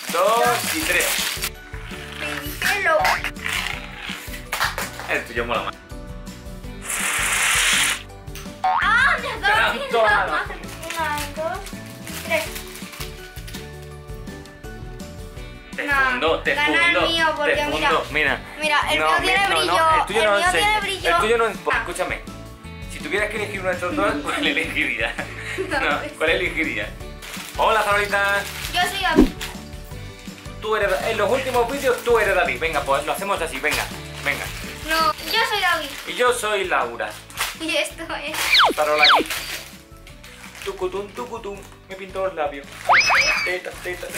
2 y 3. Hello. El tuyo mola más. ¡Ah! ¡Me has dado bien! Toma. 1, 2, 3. Te Gana fundo. el mío porque te mira. fundo. Mira. Mira, el mío tiene brillo. No, el tuyo no mío enseña. tiene brillo. El tuyo no. Escúchame. Si tuvieras que elegir uno de estos dos, ¿cuál elegirías? No, ¿cuál elegirías? Hola, Farolita. Yo soy David. Tú eres. En los últimos vídeos tú eres David. Venga, pues lo hacemos así. Venga. No, yo soy David. Y yo soy Laura. Y esto es. Farola aquí. Tucutum. Me pintó los labios. Teta.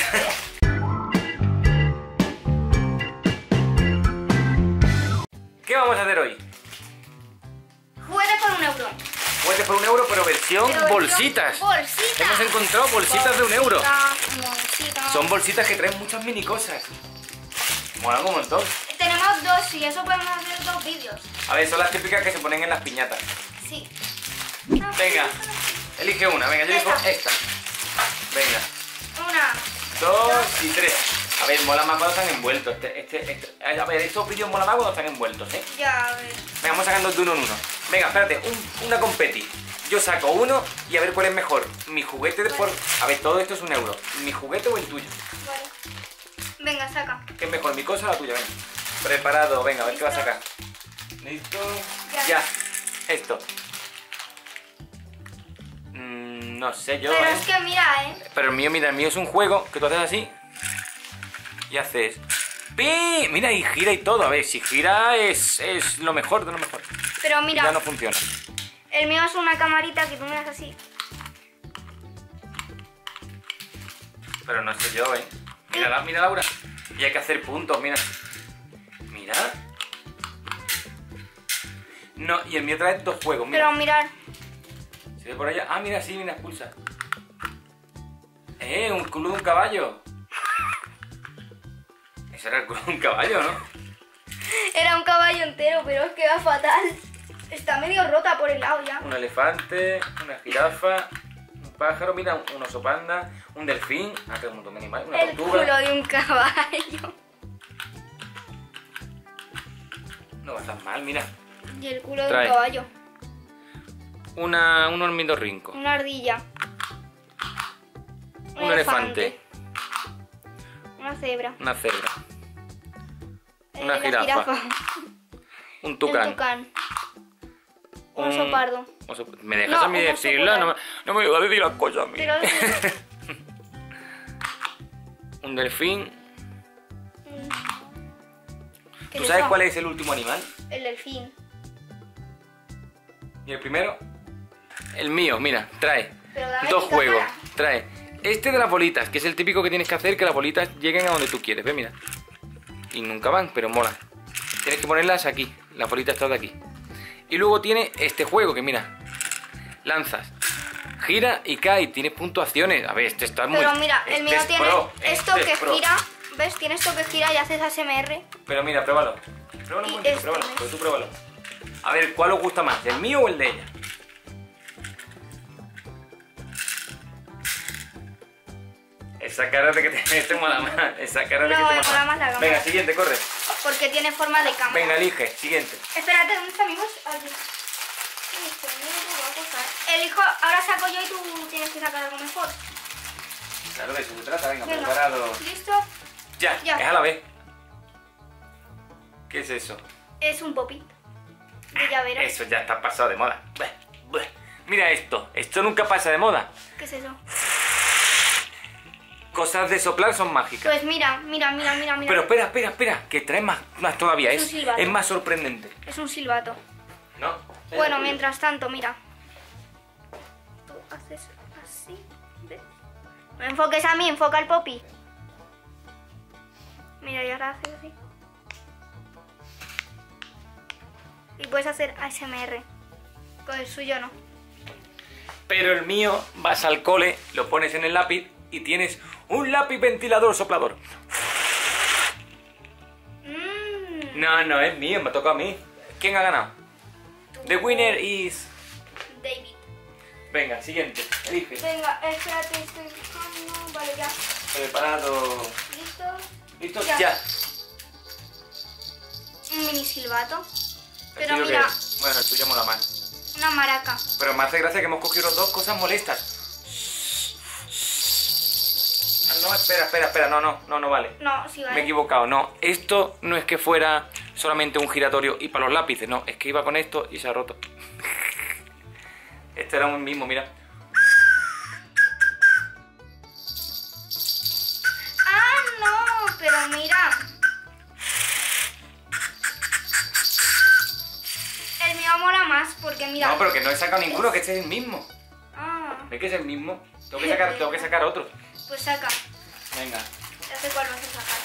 ¿Qué vamos a hacer hoy? Juguete por 1 euro. Juguetes por 1 euro, pero versión bolsitas. Bolsitas. Hemos encontrado bolsitas de 1 euro. Bolsitas. Son bolsitas que traen muchas mini cosas. Molan un montón. Tenemos 2 y eso podemos hacer 2 vídeos. A ver, son las típicas que se ponen en las piñatas. Sí. Venga, elige una. Venga, yo elijo esta. Venga, 1, 2 y 3. A ver, mola más cuando están envueltos. A ver, estos vídeos mola más cuando están envueltos, ¿eh? Ya, a ver. Venga, vamos sacando de uno en uno. Venga, espérate, una competi. Yo saco uno y a ver cuál es mejor. Mi juguete de por... A ver, todo esto es 1 euro. ¿Mi juguete o el tuyo? Vale. Venga, saca. ¿Qué es mejor, mi cosa o la tuya? Venga. Preparado, venga, a ver qué va a sacar. ¿Listo? Ya. Esto. No sé yo, Pero es que mira, Pero el mío es un juego que tú haces así y haces... ¡Pi! Mira, y gira y todo. A ver, si gira es lo mejor de lo mejor. Pero mira, Ya no funciona. el mío es una camarita que tú miras así. Pero no sé yo, Mira, Laura. Y hay que hacer puntos, mira. Mira. No, y el mío trae 2 juegos, mira. Pero mirar. ¿Se ve por allá? Ah, mira, sí, mira, expulsa. Un culo de un caballo. Ese era el culo de un caballo, ¿no? Era un caballo entero, pero es que va fatal. Está medio rota por el lado ya. Un elefante, una jirafa, un pájaro, mira, un oso panda, un delfín, que un montón de animales, una El tortuga. culo de un caballo. No va tan mal, mira. Y el culo de Trae. un caballo. Un ornitorrinco. Una ardilla. Un elefante. Una cebra. Una cebra. Una La jirafa. Un tucán. El tucán. Un oso pardo. ¿Me dejas No, a mí un oso decirla? polar. No me digas a decir las cosas a mí. Pero Un delfín. ¿Qué ¿Tú es sabes eso? cuál es el último animal? El delfín. ¿Y el primero? El mío, mira, trae Pero dame 2 mi juegos. cámara. Trae este de las bolitas, que es el típico que tienes que hacer que las bolitas lleguen a donde tú quieres. Ve, mira. Y nunca van, pero mola. Tienes que ponerlas aquí, las bolitas todas de aquí. Y luego tiene este juego que, mira, lanzas, gira y cae, tienes puntuaciones. A ver, este está muy... Pero mira, el mío es tiene pro, esto este que es pro. gira. ¿Ves? Tiene esto que gira y haces ASMR. Pero mira, pruébalo. Pruébalo un Y momentito, este, pruébalo. ¿ves? Pero tú pruébalo. A ver, ¿cuál os gusta más? ¿El mío o el de ella? Esa cara de que te mola más. Esa cara de No, que te me mola más la cámara. Venga, siguiente, corre. Porque tiene forma de cámara. Venga, elige, siguiente. Espérate, ¿dónde está mi bolsa? Aquí. Listo, mira, lo voy a coger. Elijo, ahora saco yo y tú tienes que sacar algo mejor. Claro, de eso se trata, venga, Venga. preparado. ¿Listo? Ya, Ya. es a la vez. ¿Qué es eso? Es un popit. De llavero. Eso ya está pasado de moda. Bueh. Mira esto nunca pasa de moda. ¿Qué es eso? Cosas de soplar son mágicas. Pues mira. Pero espera, que trae más todavía. Es un silbato. Es más sorprendente. Es un silbato. ¿No? Bueno, mientras tanto, mira. Tú haces así. ¿Ves? No me enfoques a mí, enfoca al popi. Mira, y ahora haces así. Y puedes hacer ASMR. Con el suyo no. Pero el mío, vas al cole, lo pones en el lápiz y tienes un lápiz ventilador soplador. No, es mío, me toca a mí. ¿Quién ha ganado? The winner is... David. Venga, siguiente, elige. Venga, espérate, estoy buscando. Vale, ya. Preparado. ¿Listo? ¿Listos? Ya. Ya. Un mini silbato. ¿El Pero tuyo mira, qué? Bueno, el tuyo mola más. una maraca. Pero me hace gracia que hemos cogido dos cosas molestas. Ah, no, espera. No vale. No, sí Me he vale. equivocado, no. Esto no es que fuera solamente un giratorio y para los lápices, no. Es que iba con esto y se ha roto. Este era un mismo, mira. Ah, no, pero mira. El mío mola más porque mira. No, pero que no he sacado ninguno, que este es el mismo. Ah, ¿Ves que es el mismo? Tengo que sacar otro. pues saca. Venga. Ya sé cuál vas a sacar.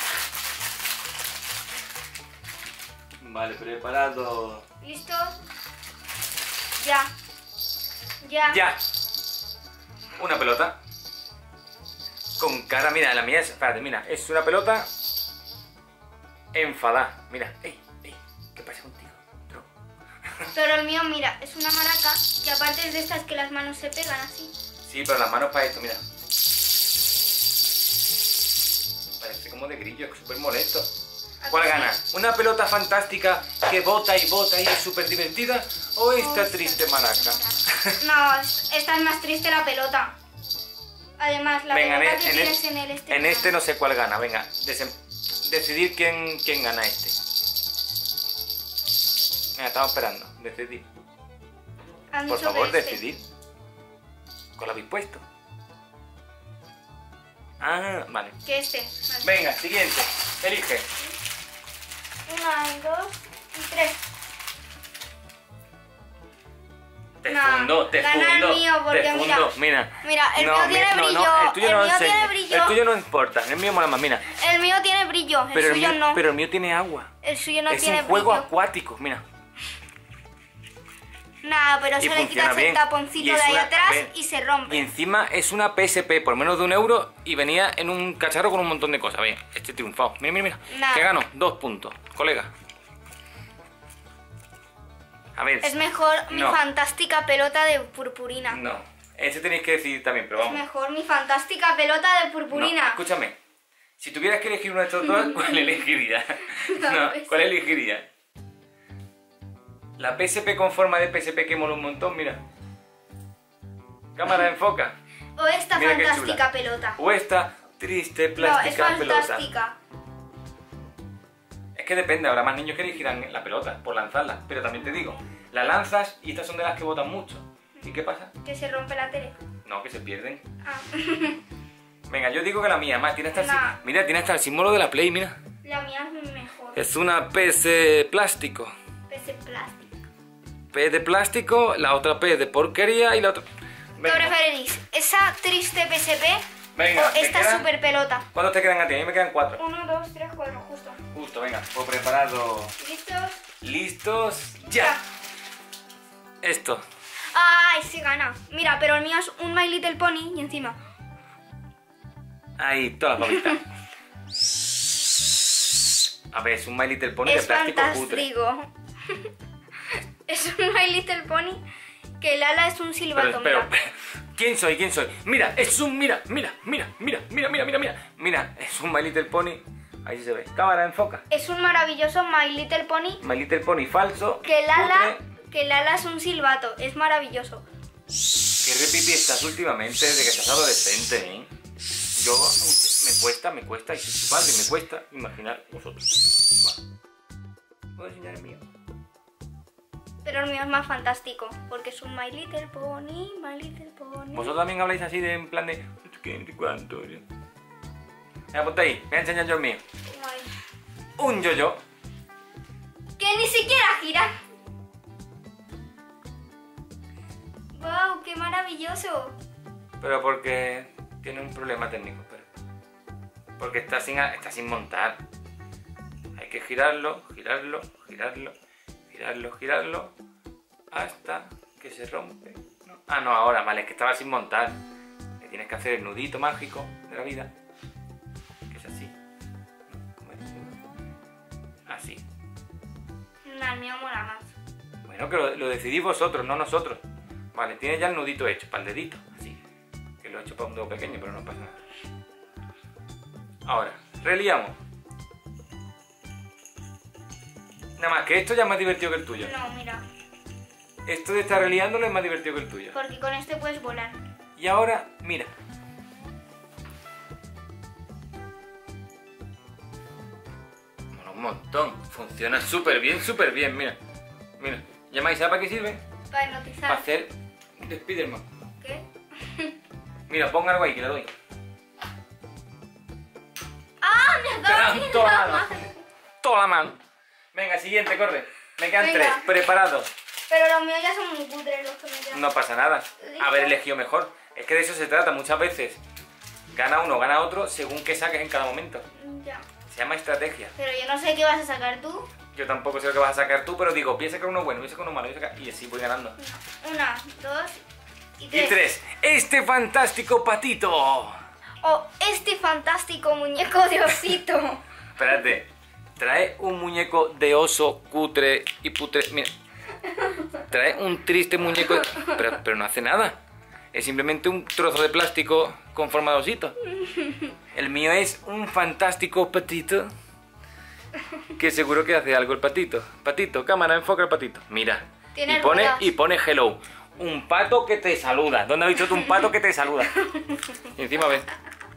Vale, preparado. ¿Listo? Ya. Ya. Ya. Una pelota. Con cara, mira, la mía es... Espérate, mira, es una pelota enfadada. Mira, ey, ¿qué pasa contigo? No. Pero el mío, mira, es una maraca que aparte es de estas que las manos se pegan así. Sí, pero las manos para esto, mira. Parece como de grillo, es súper molesto. ¿Cuál gana? ¿Una pelota fantástica que bota y bota y es súper divertida? ¿O esta triste maraca? No, esta es más triste la pelota. Además, la Venga, pelota que tienes en el en este no sé cuál gana. Venga, decidir quién gana este. Venga, estamos esperando. Decidir. Han Por dicho favor, que este. decidir. ¿Cuál habéis puesto? Ah, vale. Que este. Vale. Venga, siguiente. Elige. 1, 2 y 3. Te No, fundo, te gana el fundo. mío, porque te fundo. Mira. Mira, el No, mío tiene no, brillo. no, el tuyo no mío enseña. tiene brillo. El tuyo no importa, el mío mola más, mira. El mío tiene brillo, el Pero suyo mío, no. pero el mío tiene agua. El suyo no es tiene un juego brillo. acuático, mira. Nada, pero Y se le funciona quitas bien. el taponcito Y es de ahí una- atrás ven. y se rompe. Y encima es una PSP por menos de €1 y venía en un cacharro con un montón de cosas. Bien, este triunfado. Mira. Nah. Que gano 2 puntos, colega. A ver. Es mejor mi No. fantástica pelota de purpurina. No. Este tenéis que decidir también, pero Es vamos. mejor mi fantástica pelota de No, purpurina. escúchame. Si tuvieras que elegir uno de estos dos, ¿cuál elegirías? La No, PSP. ¿cuál elegirías? La PSP con forma de PSP que mola un montón, mira. Cámara enfoca. O esta Mira qué fantástica chula. pelota. O esta triste No, es plástica pelota. fantástica. Es que depende, habrá más niños que elegirán la pelota por lanzarla. Pero también te digo, la lanzas y estas son de las que botan mucho. ¿Y qué pasa? Que se rompe la tele. No, que se pierden. Ah. Venga, yo digo que la mía, más, tiene hasta el, No. mira, tiene hasta el símbolo de la Play, mira. La mía es mejor. Es una PS plástico. Pese plástico. P de plástico, la otra P de porquería y la otra... ¿Qué Venga, preferís? ¿Esa triste PSP venga, o ¿te esta quedan? super pelota? ¿Cuántos te quedan a ti? A mí me quedan 4. 1, 2, 3, 4, justo. Justo, venga, pues preparado. ¿Listos? ¿Listos? ¡Ya! Esto. ¡Ay, se gana! Mira, pero el mío es un My Little Pony y encima. Ahí, todas las papitas. A ver, es un My Little Pony de Es plástico cutre. fantástico. Es un My Little Pony que el ala es un silbato, Pero, mira. ¿quién soy? Mira, es un... Mira, es un My Little Pony. Ahí se ve. Cámara, enfoca. Es un maravilloso My Little Pony My Little Pony falso. que el ala, cutre. es un silbato. Es maravilloso. Qué repipi estás últimamente desde que estás adolescente, ¿eh? Yo, me cuesta, y soy su padre, me cuesta imaginar vosotros. Va. ¿Puedo enseñar el mío? Pero el mío es más fantástico porque es un My Little Pony, My Little Pony. ¿Vosotros también habláis así de en plan de... ¿Qué? ¿Cuánto? Venga, ponte ahí, voy a enseñar yo el mío. Ay. Un yo-yo. Que ni siquiera gira. ¡Wow! ¡Qué maravilloso! Pero porque tiene un problema técnico, pero... Porque está sin montar. Hay que girarlo, hasta que se rompe. ¿No? Ah, no, ahora, vale, es que estaba sin montar. Que tienes que hacer el nudito mágico de la vida. Que es así. ¿Cómo es? Así. No, el mío mola más. Bueno, que lo decidís vosotros, no nosotros. Vale, tiene ya el nudito hecho, para el dedito, así. Que lo he hecho para un dedo pequeño, pero no pasa nada. Ahora, reliamos. Nada más que esto ya es más divertido que el tuyo. No, mira. Esto de estar liándolo es más divertido que el tuyo. Porque con este puedes volar. Y ahora, mira. Mola un montón. Funciona súper bien, mira. Mira. ¿Llamáis para qué sirve? Para hipnotizar. Para hacer de Spiderman. ¿Qué? Mira, pon algo ahí que le doy. ¡Ah! Me Te acabo dan de toda dar la la mano. mano. Toda la mano. Venga, siguiente, corre. Me quedan Venga. 3, preparados. Pero los míos ya son muy cutres los que me quedan. No pasa nada. Haber elegido mejor. Es que de eso se trata muchas veces. Gana uno, gana otro, según qué saques en cada momento. Ya. Se llama estrategia. Pero yo no sé qué vas a sacar tú. Yo tampoco sé lo que vas a sacar tú, pero digo, voy a sacar uno bueno, voy a sacar uno malo, y así voy ganando. Una, dos y Y tres. 3. Este fantástico patito. Oh, este fantástico muñeco de osito. Espérate. Trae un muñeco de oso cutre y putre. Mira. Trae un triste muñeco. Pero no hace nada. Es simplemente un trozo de plástico con forma de osito. El mío es un fantástico patito. Que seguro que hace algo el patito. Patito, cámara, enfoca el patito. Mira. Tiene Y ruedas. pone hello. Un pato que te saluda. ¿Dónde has visto tú un pato que te saluda? Y encima ves.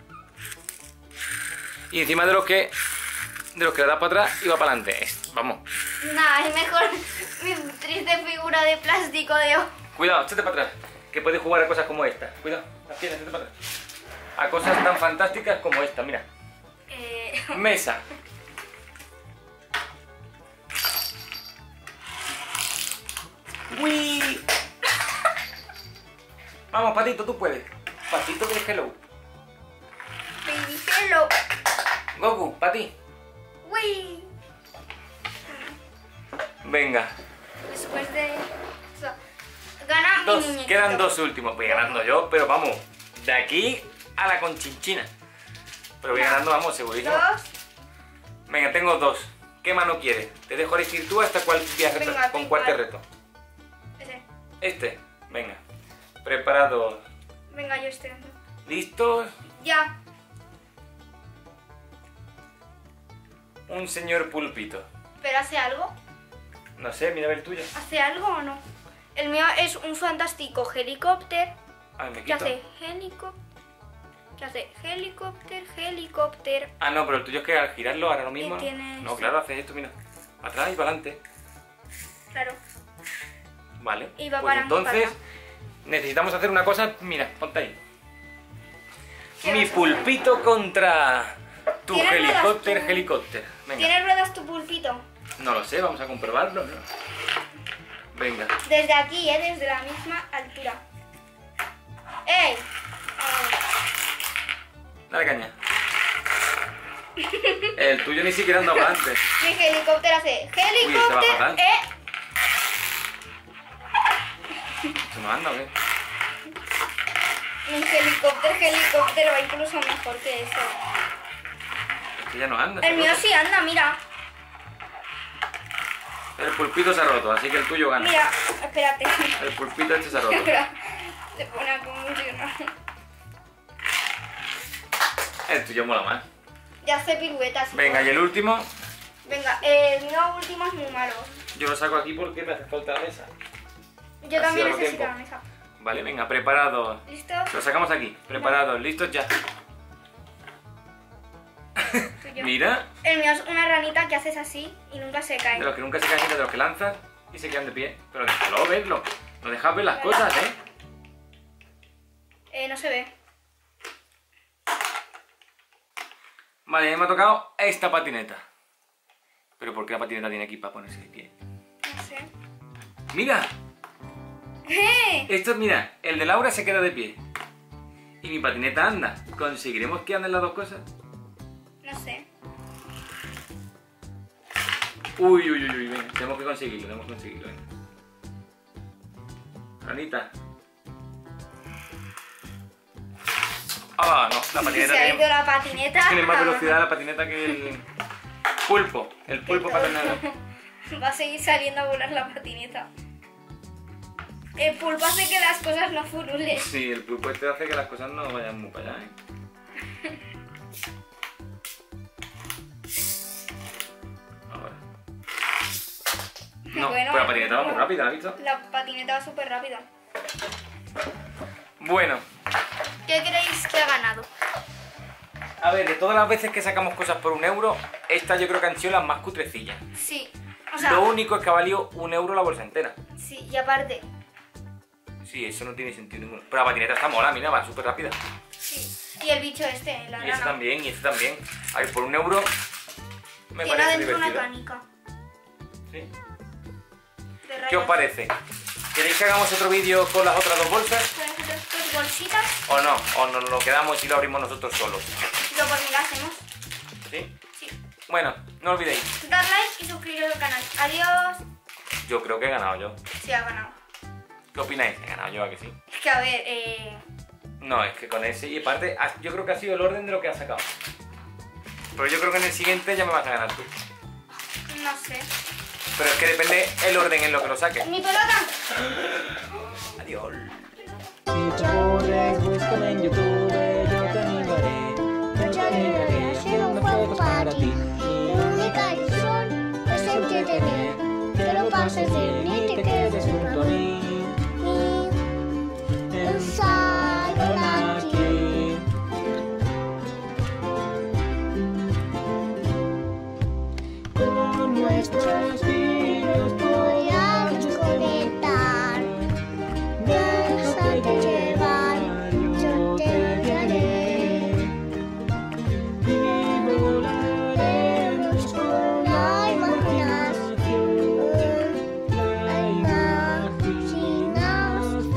Y encima de los que le da para atrás y va para adelante. Vamos. Nah, es mejor mi triste figura de plástico de ojo. Cuidado, échate para atrás. Que puedes jugar a cosas como esta. Cuidado, las piernas, échate para atrás. A cosas tan fantásticas como esta, mira. Mesa. ¡Uy! Vamos, Patito, tú puedes. Patito de hello. Pincelo. Goku, para ti. Uy. Venga. Después de eso, gana mi Dos. muñequito. Quedan dos últimos. Voy ganando yo, pero vamos. De aquí a la conchinchina. Pero voy ganando, vamos, segurísimo. Dos. Venga, tengo dos. ¿Qué mano quieres? Te dejo elegir tú hasta cuál Venga, con tú cuál te igual. reto. Ese. Este. Venga. Preparados. Venga, yo este. ¿Listos? Ya. Un señor pulpito. ¿Pero hace algo? No sé, mira a ver el tuyo. ¿Hace algo o no? El mío es un fantástico helicóptero. Ay, me ¿Qué quito. hace? ¿Qué hace? Helicóptero. Ah, no, pero el tuyo es que al girarlo ahora lo mismo. Y tiene No, esto. claro, haces esto, mira. Para atrás y para adelante. Claro. Vale. Y va Pues para entonces para necesitamos hacer una cosa. Mira, ponte ahí. ¿Qué Mi vas a hacer? pulpito contra tu ¿Tienes ruedas helicóptero. tú? Helicóptero. Venga. ¿Tienes ruedas tu pulpito? No lo sé, vamos a comprobarlo, ¿no? Venga. Desde aquí, desde la misma altura. ¡Ey! Dale caña. El tuyo ni siquiera anda para adelante. Mi helicóptero hace Uy, se va helicóptero. fatal. ¿Esto no anda o qué? Mi helicóptero va incluso mejor que eso. Es que ya no anda. El se mío rota. sí anda, mira. El pulpito se ha roto, así que el tuyo gana. Mira, espérate. El pulpito este se ha roto. Espera. Se pone a convulsionar. El tuyo mola más. Ya hace piruetas. Venga, y el último, Venga, el mío último es muy malo. yo lo saco aquí porque me hace falta la mesa. Yo Así también hago necesito tiempo. la mesa. Vale, venga, preparados. ¿Listo? Lo sacamos aquí. Preparados, listos ya. Tuyo. Mira, El mío es una ranita que haces así y nunca se cae. de los que nunca se caen, de los que lanzas y se quedan de pie. Pero déjalo verlo. No dejas ver las cosas, ¿eh? No se ve. Vale, a mí me ha tocado esta patineta. Pero ¿por qué la patineta tiene aquí para ponerse de pie? No sé. ¡Mira! ¿Qué? Esto, mira, el de Laura se queda de pie. Y mi patineta anda. ¿Conseguiremos que anden las dos cosas? No sé. Uy, uy, uy, uy, venga. Tenemos que conseguirlo, venga. Ranita. Ah, no, la patineta Se ha ido tiene, la patineta. tiene más velocidad la patineta que el pulpo. El pulpo patinero. Va a seguir saliendo a volar la patineta. El pulpo hace que las cosas no furulen. Sí, el pulpo este hace que las cosas no vayan muy para allá, ¿eh? Ahora. Bueno, Pero la patineta va muy rápida, ¿la has visto? la patineta va súper rápida. Bueno, ¿Qué creéis que ha ganado? a ver, de todas las veces que sacamos cosas por 1 euro, estas yo creo que han sido las más cutrecillas. Sí, o sea, Lo único es que ha valido 1 euro la bolsa entera. sí, y aparte, Sí, eso no tiene sentido ninguno. Pero la patineta está mola, mira, va súper rápida. sí. Y el bicho este, la Y ese rana. también, y ese también. A ver, por 1 euro me Tiene parece adentro una divertido. canica. Sí. De ¿Qué os rayas. parece? ¿Queréis que hagamos otro vídeo con las otras 2 bolsas? Con estas dos bolsitas, ¿O no? ¿O nos lo quedamos y lo abrimos nosotros solos? lo por mí lo hacemos. ¿Sí? Sí. Bueno, no olvidéis. Dar like y suscribiros al canal. Adiós. Yo creo que he ganado yo. Sí, ha ganado. ¿Qué opináis? He ganado yo, ¿a que sí? Es que a ver, No, es que con ese, y aparte, yo creo que ha sido el orden de lo que has sacado. Pero yo creo que en el siguiente ya me vas a ganar tú. no sé. Pero es que depende el orden en lo que lo saques. ¡Mi pelota! Adiós. Si te aburres, búscame en YouTube, yo te animaré. Yo te animaré haciendo juegos para ti. Mi única ilusión es entretener, que lo pases bien y te quedes junto a mí. Mi ensayo aquí. Con nuestros vídeos podríamos conectar. Déjate llevar, yo te guiaré. Y volaremos con la imaginación. La imaginación.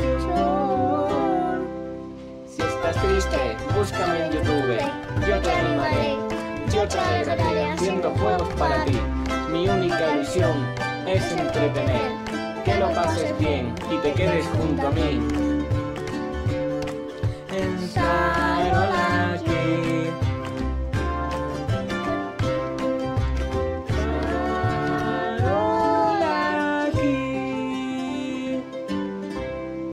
Si estás triste, búscame en YouTube, yo te animaré. Yo te alegraré haciendo juegos para ti. Mi única ilusión es entretener, que lo pases bien y te quedes junto a mí. Ensayo